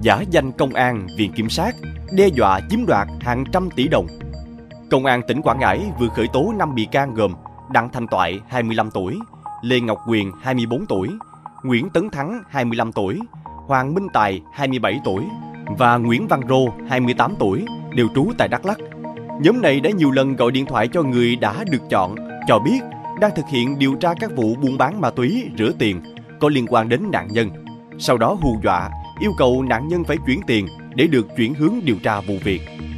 giả danh công an, viện kiểm sát, đe dọa chiếm đoạt hàng trăm tỷ đồng. Công an tỉnh Quảng Ngãi vừa khởi tố 5 bị can gồm Đặng Thành Toại, 25 tuổi, Lê Ngọc Quyền, 24 tuổi, Nguyễn Tấn Thắng, 25 tuổi, Hoàng Minh Tài, 27 tuổi và Nguyễn Văn Rô, 28 tuổi, đều trú tại Đắk Lắk. Nhóm này đã nhiều lần gọi điện thoại cho người đã được chọn, cho biết đang thực hiện điều tra các vụ buôn bán ma túy, rửa tiền có liên quan đến nạn nhân. Sau đó hù dọa, yêu cầu nạn nhân phải chuyển tiền để được chuyển hướng điều tra vụ việc.